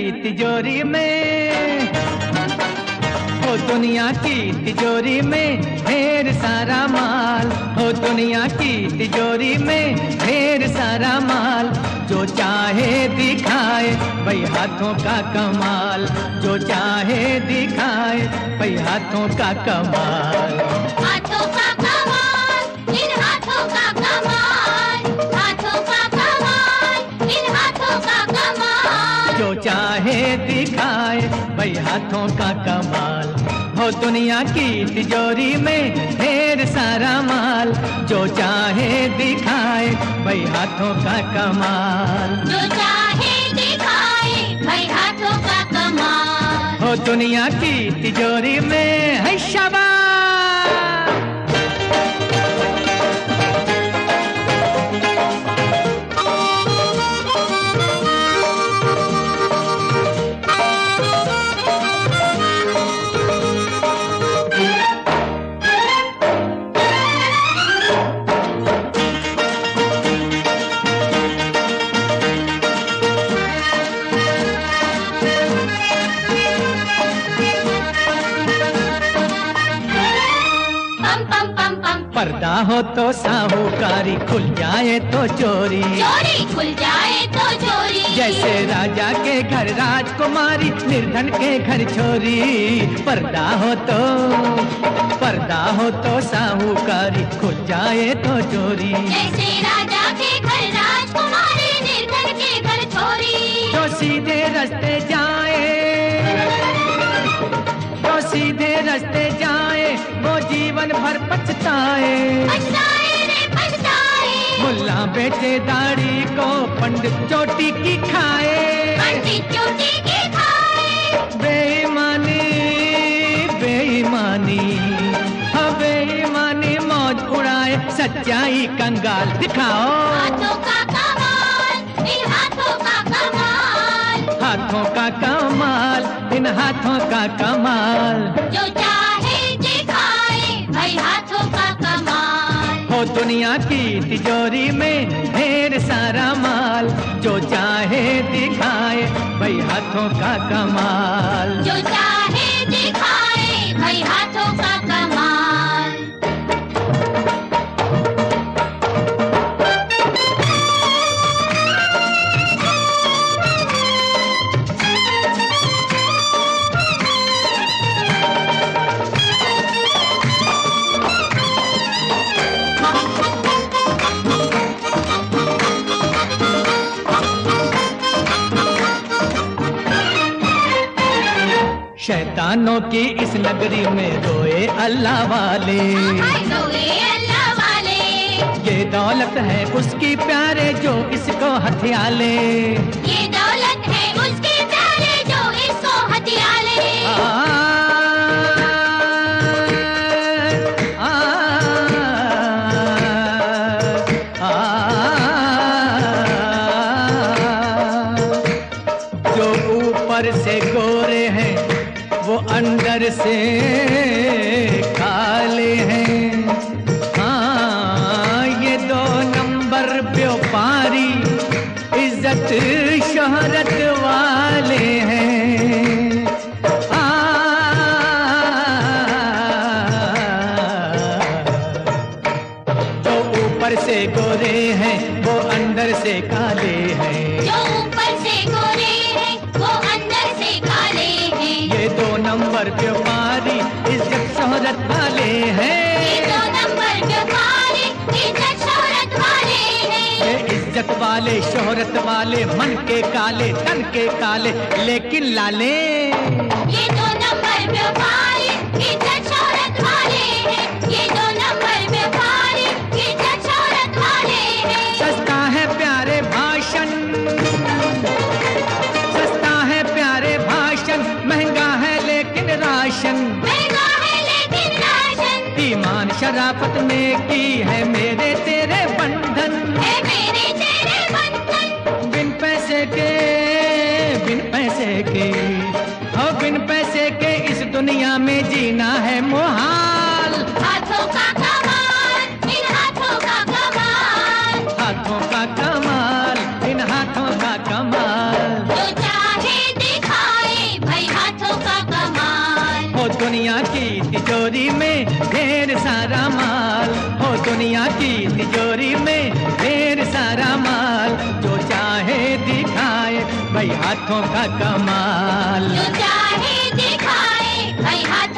तिजोरी में, हो दुनिया की तिजोरी में ढेर सारा माल, हो दुनिया की तिजोरी में ढेर सारा माल। जो चाहे दिखाए भाई हाथों का कमाल, जो चाहे दिखाए भाई हाथों का कमाल। हाथों का कमाल, इन हाथों का कमाल, हाथों का कमाल, इन हाथों का कमाल। जो चाहे दिखाए भाई हाथों का कमाल, हो दुनिया की तिजोरी में ढेर सारा माल। जो चाहे दिखाए भाई हाथों का कमाल, जो चाहे दिखाए भाई हाथों का कमाल। हो दुनिया की तिजोरी में है शाबाश। पर्दा हो तो साहूकारी, खुल जाए तो चोरी, चोरी खुल जाए तो चोरी। जैसे राजा के घर राजकुमारी, निर्धन के घर छोरी। पर्दा हो तो साहूकारी, खुल जाए तो चोरी। जैसे राजा के घर राजकुमारी, निर्धन के घर छोरी। जो सीधे रास्ते जाए, जो सीधे रास्ते जाए, वो जीवन भर पछताए। पछताए रे पछताए, मुल्ला बेटे दाढ़ी को पंडित चोटी की खाए। पंडित चोटी की खाए। बेईमानी बेईमानी, हाँ बेईमानी मौज उड़ाए, सच्चाई कंगाल दिखाओ। हाथों का कमाल, इन हाथों का कमाल, हाथों का कमाल, इन हाथों का कमाल। जो चाहे दिखाए भाई हाथों का कमाल। हो दुनिया की तिजोरी में ढेर सारा माल। जो चाहे दिखाए भाई हाथों का कमाल, जो चाहे दिखाए भाई हाथों का कमाल। शैतानों की इस नगरी में रोए अल्लाह वाले। रोए अल्लाह वाले। ये दौलत है उसकी प्यारे जो इसको हथिया ले। ये दौलत है उसके प्यारे जो इसको हथिया ले। जो ऊपर से गोरे हैं वो अंदर से काले हैं। हाँ ये 2 नंबर व्यापारी इज्जत शोहरत वाले हैं। जो ऊपर से गोरे हैं वो अंदर से काले हैं। जो ऊपर से गोरे हैं वो अंदर से काले हैं। ये 2 नंबर व्यापारी इज्जत शोहरत वाले हैं। ये 2 नंबर व्यापारी इज्जत शोहरत वाले हैं। ये इज्जत वाले शोहरत वाले, मन के काले तन के काले लेकिन लाले। ये 2 नंबर व्यापारी इज्जत शोहरत वाले हैं। ये 2 नंबर व्यापारी इज्जत शोहरत वाले हैं। सस्ता है प्यारे भाषण, सस्ता है प्यारे भाषण, महंगा है लेकिन राशन। महंगा है लेकिन राशन। ईमान शराफत में की है मेरे तेरे बंधन। है मेरे तेरे बंधन। बिन पैसे के, बिन पैसे के, हो बिन पैसे के इस दुनिया में जीना है मुहाल। हाथों का कमाल, इन हाथों का कमाल। हाथों का कमाल, इन हाथों का कमाल। जो चाहे दिखाए दुनिया की तिजोरी में ढेर सारा माल, हो दुनिया की तिजोरी में ढेर सारा माल, जो चाहे दिखाए भाई हाथों का कमाल। जो चाहे दिखाए भाई हाथ